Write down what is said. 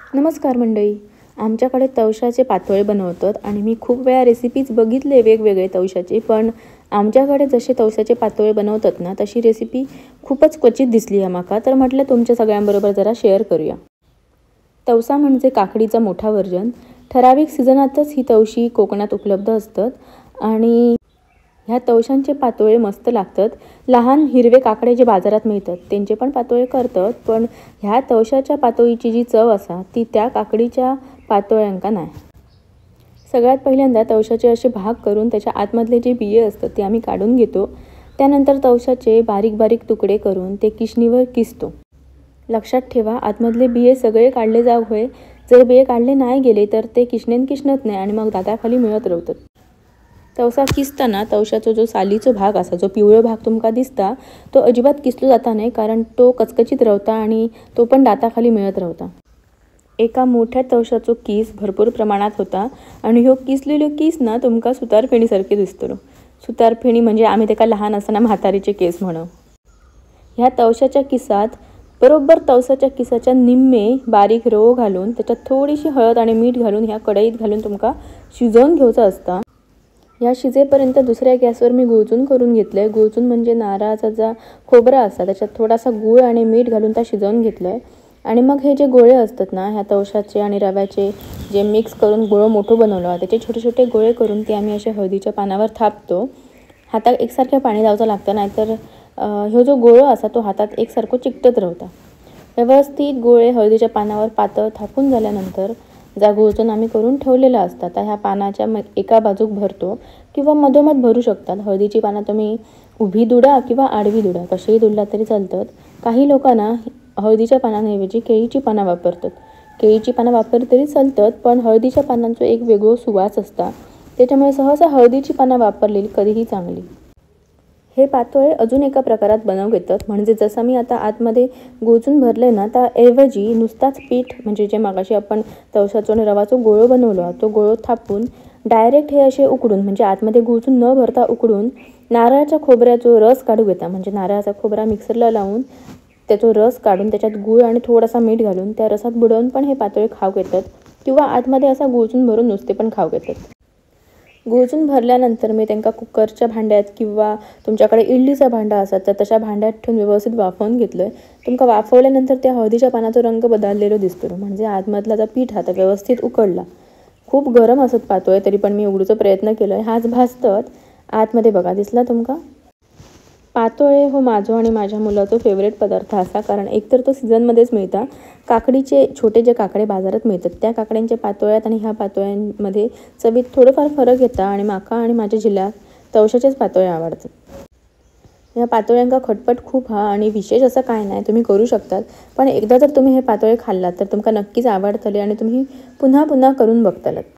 नमस्कार मंडळी. आमच्याकडे तवशाचे पातोळे बनवतात आणि मी खूप वेळा रेसिपीज बघितले वेगवेगळे तवशाचे, पण आमच्याकडे जसे तवशाचे पातोळे बनवतात ना तशी रेसिपी खूपच क्वचित दिसली आहे माका, तर म्हटलं तुमच्या सगळ्यांबरोबर जरा शेअर करूया. तवसा म्हणजे काकडीचा मोठा व्हर्जन. ठराविक सीझनातच ही तवशी कोकणात उपलब्ध असतात आणि ह्या तवशांचे पातोळे मस्त लागतात. लहान हिरवे काकडे जे बाजारात मिळतात त्यांचे पण पातोळे करतात, पण ह्या तवशाच्या पातोळीची जी चव असा ती त्या काकडीच्या पातोळ्यांका नाही. सगळ्यात पहिल्यांदा तवशाचे असे भाग करून त्याच्या आतमधले जे बिये असतात ते आम्ही काढून घेतो. त्यानंतर तवशाचे बारीक बारीक तुकडे करून ते किशणीवर किसतो. लक्षात ठेवा, आतमधले बिये सगळे काढले जाऊ होय. जर बिये काढले नाही गेले तर ते किशणेन किशणत नाही आणि मग दाताखाली मिळत राहतात. तवसा किसताना तवशाचा जो सालीचो भाग असा, जो पिवळो भाग तुमका दिसता, तो अजिबात किसलो जाता नाही, कारण तो कचकचित राहता आणि तो पण दाताखाली मिळत राहता. एका मोठ्या तवशाचो कीस भरपूर प्रमाणात होता आणि ह्यो किसलेलो कीस ना तुमका सुतारफेणीसारखे दिसतलो. सुतारफेणी म्हणजे आम्ही त्याला लहान असताना म्हातारीचे केस म्हणू. ह्या तवशाच्या किसात बरोबर तवसाच्या किसाच्या निम्मे बारीक रवो घालून त्याच्यात थोडीशी हळद आणि मीठ घालून ह्या कढईत घालून तुमका शिजवून घ्यायचा असता. या शिजेपर्यंत दुसऱ्या गॅसवर मी गुळचून करून घेतलंय. गुळचून म्हणजे नारळाचा जो खोबरा असता त्याच्यात थोडासा गूळ आणि मीठ घालून त्या शिजवून घेतलंय. आणि मग हे जे गोळे असतात ना ह्या तवशाचे आणि रव्याचे जे मिक्स करून गोळं मोठं बनवलं त्याचे छोटे छोटे गोळे करून ते आम्ही असे हळदीच्या पानावर थापतो. हातात एकसारखे पाणी लावचं लागतं, नाहीतर ह्यो जो गोळा असा तो हातात एकसारखं चिकटत राहता. व्यवस्थित गोळे हळदीच्या पानावर पातळ थापून झाल्यानंतर जा गुळचून आम्ही करून ठेवलेला असता त्या ह्या पानाच्या एका बाजूक भरतो किंवा मधोमध भरू शकतात. हळदीची पानं तुम्ही उभी दुडा किंवा आडवी दुडा कशीही दुडला तरी चालतात. काही लोकांना हळदीच्या पानांऐवजी केळीची पानं वापरतात. केळीची पानं वापरली तरी चालतात, पण हळदीच्या पानांचा एक वेगळो सुवास असता, त्याच्यामुळे सहसा हळदीची पानं वापरलेली कधीही चांगली. हे पातोळे अजून एका प्रकारात बनवू घेतात, म्हणजे जसं मी आता आतमध्ये गुळचून भरले ना त्याऐवजी नुसताच पीठ म्हणजे जे मागाशी आपण तवशाचो आणि रवाचो गोळो बनवलो तो गोळो थापून डायरेक्ट हे असे उकडून म्हणजे आतमध्ये गुळचून न भरता उकडून नारळाच्या खोबऱ्याचा रस काढू घेता. म्हणजे नारळाचा खोबरा मिक्सरला लावून त्याचा रस काढून त्याच्यात गूळ आणि थोडासा मीठ घालून त्या रसात बुडवून पण हे पातोळे खाऊ घेतात किंवा आतमध्ये असा गुळचून भरून नुसते पण खाऊ घेतात. गुळचून भरल्यानंतर मी त्यांना कुकरच्या भांड्यात किंवा तुमच्याकडे इडलीचा भांडा असतात तर तशा भांड्यात ठेवून व्यवस्थित वाफवून घेतलं. तुमका वाफवल्यानंतर त्या हळदीच्या पानाचा रंग बदललेला दिसतो, म्हणजे आतमधला जो पीठ हा व्यवस्थित उकडला. खूप गरम असत पातोळे तरी पण मी उघडूचा प्रयत्न केला. हाच भाजतात. आतमध्ये बघा दिसला तुमका. पातोळे हो माझो आणि माझ्या मुलाचा फेवरेट पदार्थ असा, कारण एकतर तो सीझनमध्येच मिळता. काकडीचे छोटे जे काकडे बाजारात मिळतात त्या काकड्यांच्या पातोळ्यात आणि ह्या पातोळ्यांमध्ये चवीत थोडंफार फरक येता आणि माका आणि माझ्या जिल्ह्यात तवशाचेच पातोळे आवडतात. या पातोळ्यांका खटपट खूप हा आणि विशेष असं काय नाही, तुम्ही करू शकतात. पण एकदा जर तुम्ही हे पातोळे खाल्लात तर तुमका नक्कीच आवडतले आणि तुम्ही पुन्हा पुन्हा करून बघतालत.